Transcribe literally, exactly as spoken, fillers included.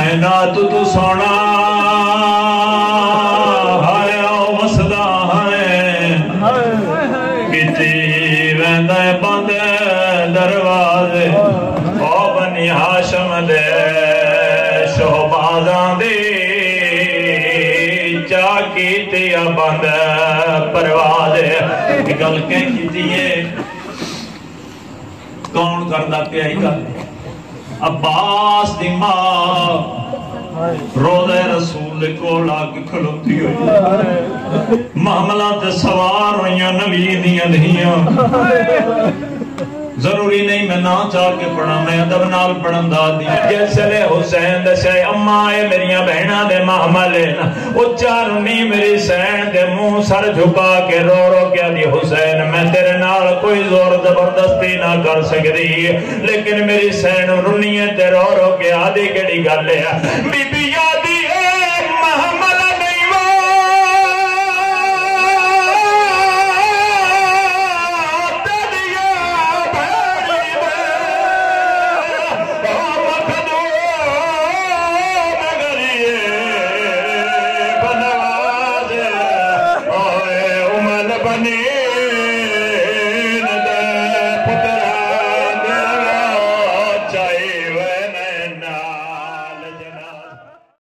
کائنات تو سونا ہے او وسدا ہے کتی ویندہ بند دروازے او بنی ہاشم دے شہبازاں دی چا کیتی بند پروازے گل کہ کیتی ہے کون کردا پیا ہی گل عباس دی ماں روضہ رسول کو لاگ کھلوتی ہوئی معاملہ تے سوار ہوئیاں نبی دیاں دھیاں ضروری نہیں میں نہ چاہ کے پڑھا میں ادب نال پڑھن دا دی جیسے حسین دسے اماں اے میریاں بہناں دے محملے او چارنی میری سین دے منہ سر جھکا کے رو رو کیا دی حسین میں تیرے نال کوئی زور زبردستی نہ کر سکتی لیکن میری سین رنیے تے رو رو کے آدھی کیڑی گل ہے بی بی یادی